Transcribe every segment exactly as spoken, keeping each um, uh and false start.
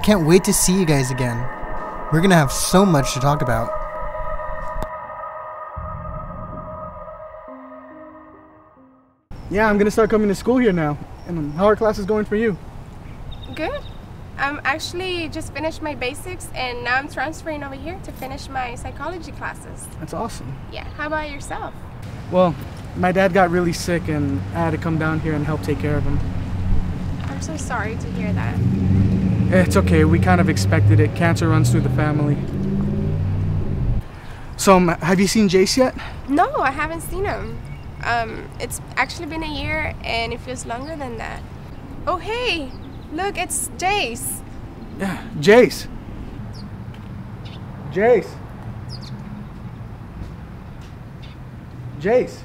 can't wait to see you guys again. We're gonna have so much to talk about. Yeah, I'm gonna start coming to school here now. And how are classes going for you? Good. I'm actually just finished my basics and now I'm transferring over here to finish my psychology classes. That's awesome. Yeah, how about yourself? Well, my dad got really sick and I had to come down here and help take care of him. I'm so sorry to hear that. It's okay, we kind of expected it. Cancer runs through the family. So, um, have you seen Jace yet? No, I haven't seen him. Um, it's actually been a year and it feels longer than that. Oh, hey, look, it's Jace. Yeah, Jace. Jace. Jace.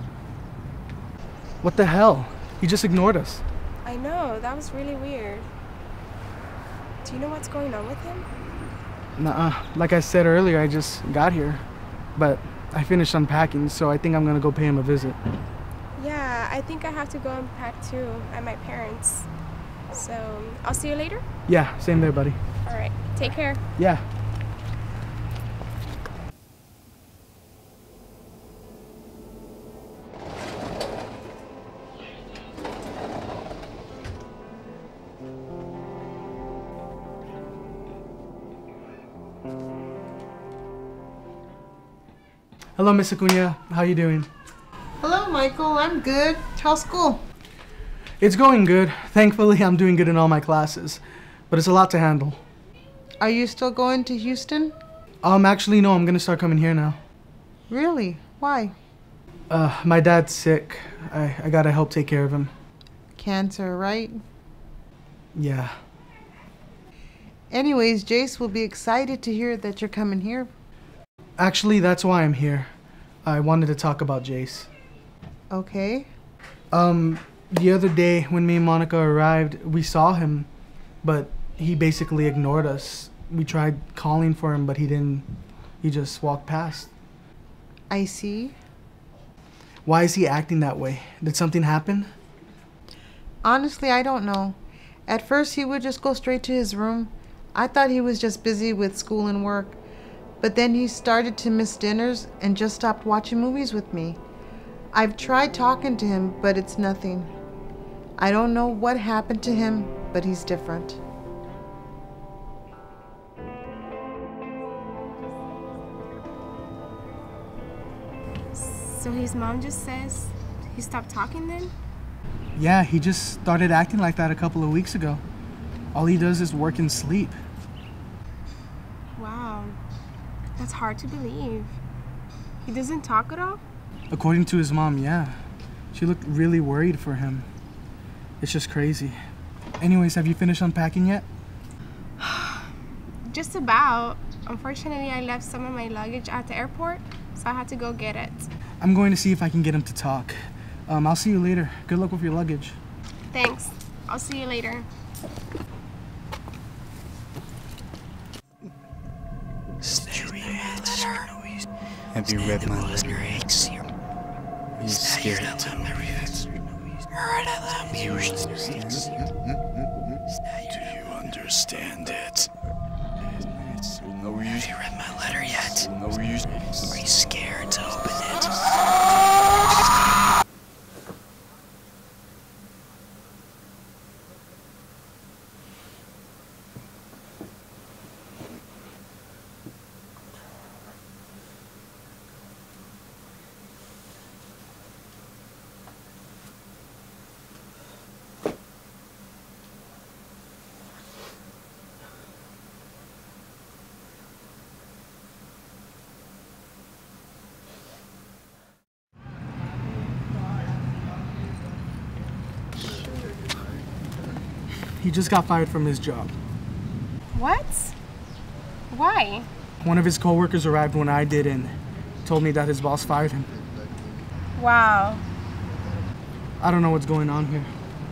What the hell? He just ignored us. I know, that was really weird. Do you know what's going on with him? Nuh-uh. Like I said earlier, I just got here. But I finished unpacking, so I think I'm gonna go pay him a visit. Yeah, I think I have to go unpack too at my parents'. So, I'll see you later? Yeah, same there, buddy. Alright, take care. Yeah. Hello, Miss Acuna. How you doing? Hello, Michael. I'm good. How's school? It's going good. Thankfully, I'm doing good in all my classes, but it's a lot to handle. Are you still going to Houston? Um, actually, no. I'm gonna start coming here now. Really? Why? Uh, my dad's sick. I, I gotta help take care of him. Cancer, right? Yeah. Anyways, Jace will be excited to hear that you're coming here. Actually, that's why I'm here. I wanted to talk about Jace. Okay. Um, the other day when me and Monica arrived, we saw him, but he basically ignored us. We tried calling for him, but he didn't. He just walked past. I see. Why is he acting that way? Did something happen? Honestly, I don't know. At first, he would just go straight to his room. I thought he was just busy with school and work. But then he started to miss dinners and just stopped watching movies with me. I've tried talking to him, but it's nothing. I don't know what happened to him, but he's different. So his mom just says he stopped talking then? Yeah, he just started acting like that a couple of weeks ago. All he does is work and sleep. Wow, that's hard to believe. He doesn't talk at all? According to his mom, yeah. She looked really worried for him. It's just crazy. Anyways, have you finished unpacking yet? Just about. Unfortunately, I left some of my luggage at the airport, so I had to go get it. I'm going to see if I can get him to talk. Um, I'll see you later. Good luck with your luggage. Thanks. I'll see you later. Have you read my letter? He's scared to me. Do you understand it? Have you read my letter yet? Are you scared to open it? He just got fired from his job. What? Why? One of his coworkers arrived when I did and told me that his boss fired him. Wow. I don't know what's going on here.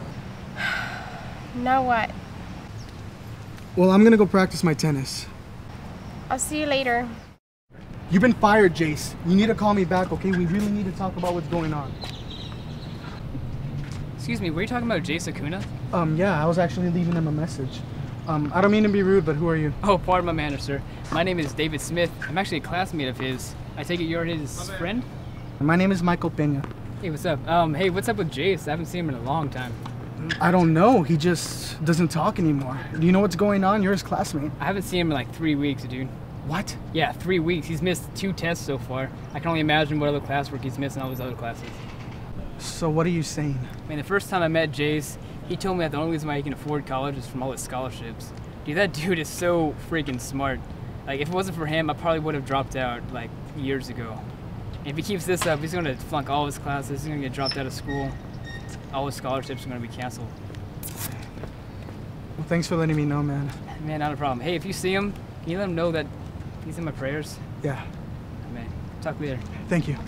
Now what? Well, I'm gonna go practice my tennis. I'll see you later. You've been fired, Jace. You need to call me back, okay? We really need to talk about what's going on. Excuse me, were you talking about Jace Acuna? Um, yeah, I was actually leaving him a message. Um, I don't mean to be rude, but who are you? Oh, pardon my manners, sir. My name is David Smith. I'm actually a classmate of his. I take it you're his friend? My name is Michael Pena. Hey, what's up? Um, hey, what's up with Jace? I haven't seen him in a long time. I don't know. He just doesn't talk anymore. Do you know what's going on? You're his classmate. I haven't seen him in like three weeks, dude. What? Yeah, three weeks. He's missed two tests so far. I can only imagine what other classwork he's missed in all his other classes. So what are you saying? I mean, the first time I met Jace, he told me that the only reason why he can afford college is from all his scholarships. Dude, that dude is so freaking smart. Like, if it wasn't for him, I probably would have dropped out, like, years ago. And if he keeps this up, he's gonna flunk all his classes, he's gonna get dropped out of school. All his scholarships are gonna be canceled. Well, thanks for letting me know, man. Man, not a problem. Hey, if you see him, can you let him know that he's in my prayers? Yeah. Man, talk later. Thank you.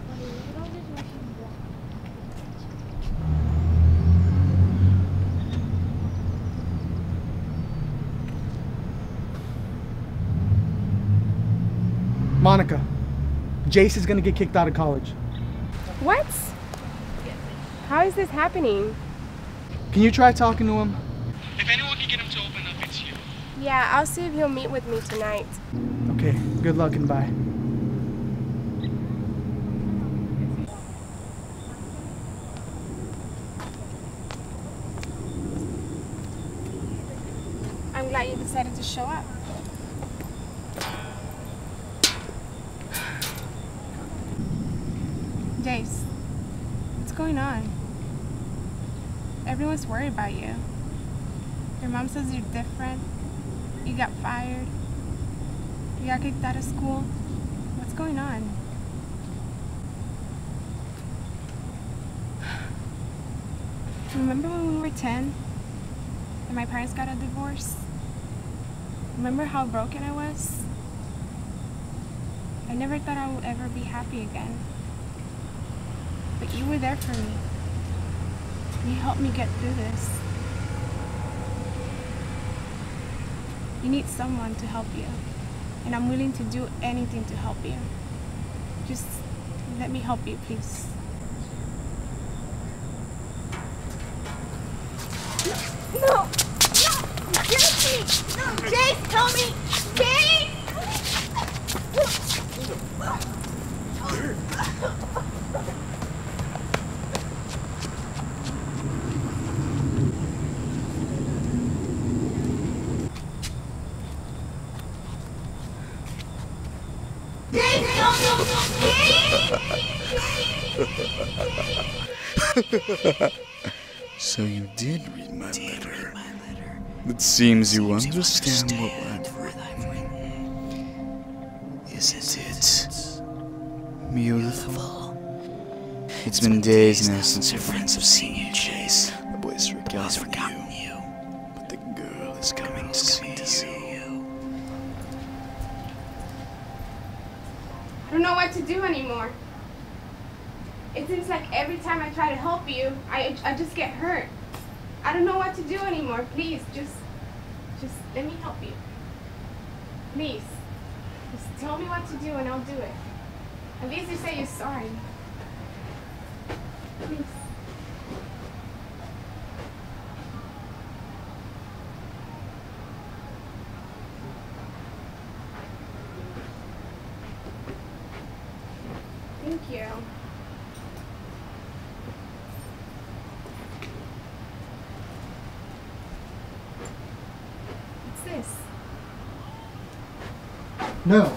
Monica, Jace is gonna get kicked out of college. What? How is this happening? Can you try talking to him? If anyone can get him to open up, it's you. Yeah, I'll see if he'll meet with me tonight. Okay, good luck and bye. I'm glad you decided to show up. Jace, what's going on? Everyone's worried about you. Your mom says you're different. You got fired. You got kicked out of school. What's going on? Remember when we were ten and my parents got a divorce? Remember how broken I was? I never thought I would ever be happy again. But you were there for me. You helped me get through this. You need someone to help you. And I'm willing to do anything to help you. Just let me help you, please. No! No! No! Jace! No! Jace, help me! Jace! So you did read my letter. It seems you understand what I've written. Isn't it beautiful? It's been days now since your friends have seen you, Jace. The boys forgotten you, but the girl is coming to see you. I don't know what to do anymore. It seems like every time I try to help you, I, I just get hurt. I don't know what to do anymore. Please, just, just let me help you. Please. Just tell me what to do and I'll do it. At least you say you're sorry. Please. Thank you. What's this? No.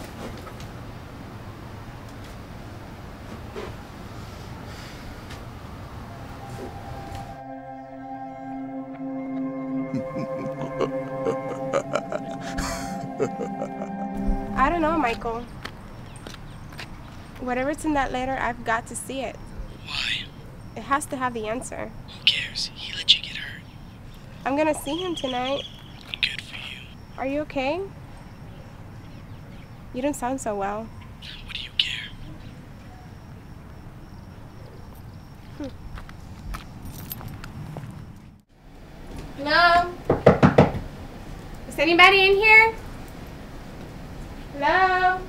I don't know, Michael. Whatever's in that letter, I've got to see it. Why? It has to have the answer. Who cares? He let you get hurt. I'm gonna see him tonight. Good for you. Are you okay? You don't sound so well. What do you care? Hmm. Hello? Is anybody in here? Hello?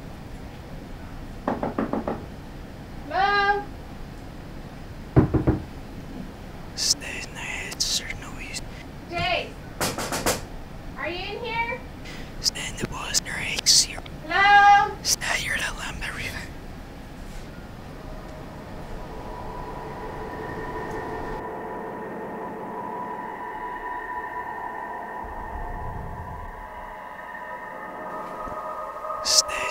Hello? Stay in there. It's certain no use. Jace? Are you in here? stay.